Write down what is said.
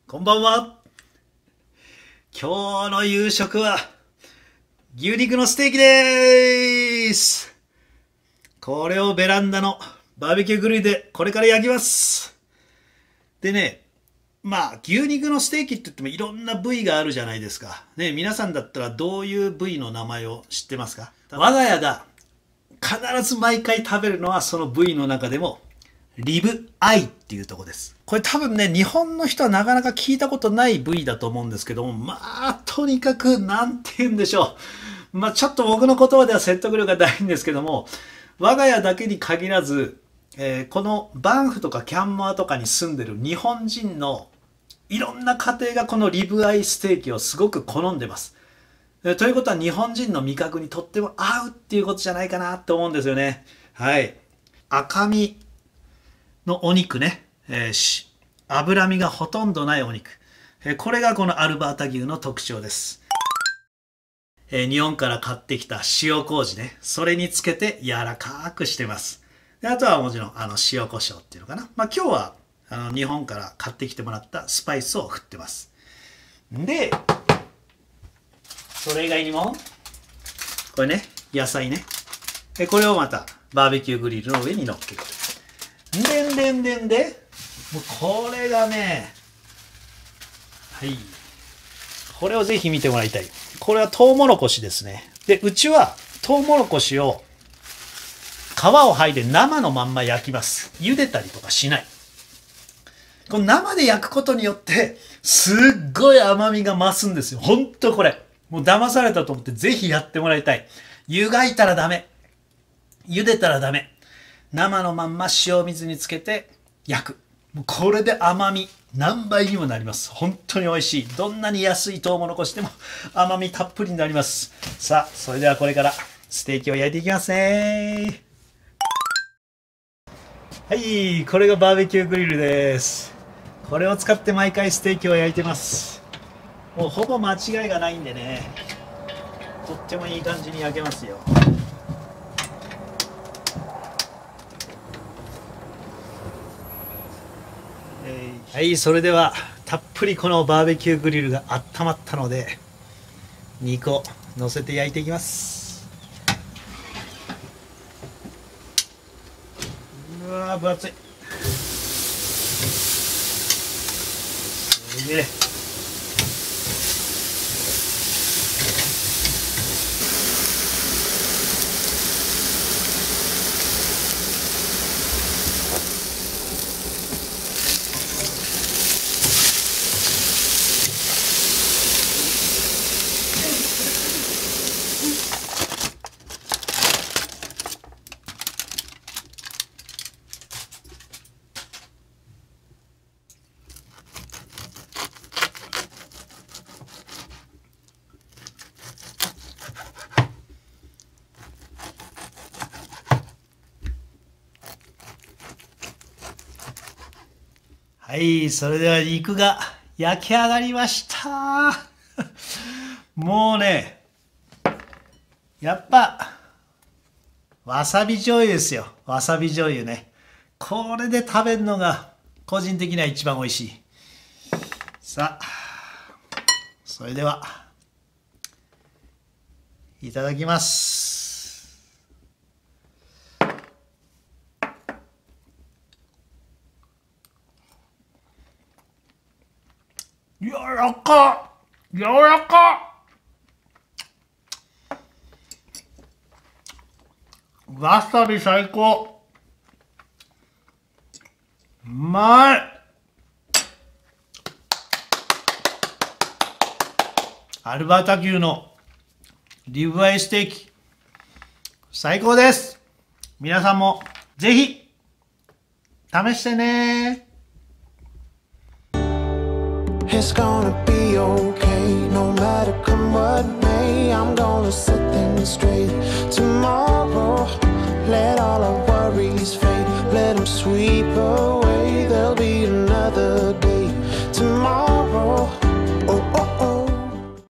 こんばんは。今日の夕食は牛肉のステーキでーす。これをベランダのバーベキューグリルでこれから焼きます。でね、牛肉のステーキって言ってもいろんな部位があるじゃないですか。ね、皆さんだったらどういう部位の名前を知ってますか？我が家が必ず毎回食べるのはその部位の中でもリブアイっていうとこです。これ多分ね、日本の人はなかなか聞いたことない部位だと思うんですけども、とにかく、なんて言うんでしょう。ちょっと僕の言葉では説得力がないんですけども、我が家だけに限らず、このバンフとかキャンマーとかに住んでる日本人のいろんな家庭がこのリブアイステーキをすごく好んでます。ということは日本人の味覚にとっても合うっていうことじゃないかなと思うんですよね。はい。赤身のお肉ね、脂身がほとんどないお肉、これがこのアルバータ牛の特徴です。日本から買ってきた塩麹ね、それにつけて柔らかくしてます。であとはもちろん塩コショウっていうのかな。今日は日本から買ってきてもらったスパイスを振ってます。でそれ以外にもこれね、野菜ね、これをまたバーベキューグリルの上に乗っける。でもうこれがね、はい、これをぜひ見てもらいたい。これはトウモロコシですね。でうちはトウモロコシを皮を剥いで生のまんま焼きます。茹でたりとかしない。この生で焼くことによってすっごい甘みが増すんですよ。ほんとこれもう騙されたと思ってぜひやってもらいたい。湯がいたらダメ、茹でたらダメ、生のまんま塩水につけて焼く。もうこれで甘み何倍にもなります。本当に美味しい。どんなに安いトウモロコシでも甘みたっぷりになります。さあそれではこれからステーキを焼いていきますね。はい、これがバーベキューグリルです。これを使って毎回ステーキを焼いてます。もうほぼ間違いがないんでね、とってもいい感じに焼けますよ。はい、それではたっぷりこのバーベキューグリルが温まったので肉を乗せて焼いていきます。うわー分厚い。すげえ。はい、それでは肉が焼き上がりました。もうね、やっぱわさび醤油ですよ。わさび醤油ね。これで食べるのが個人的には一番美味しい。さあ、それではいただきます。柔らかっ、柔らかっ、わさび最高、うまい。アルバータ牛のリブアイステーキ最高です。皆さんもぜひ試してね。 It's gonna be okay, no matter come what may. I'm gonna set things straight tomorrow. Let all our worries fade, let them sweep away. There'll be another day.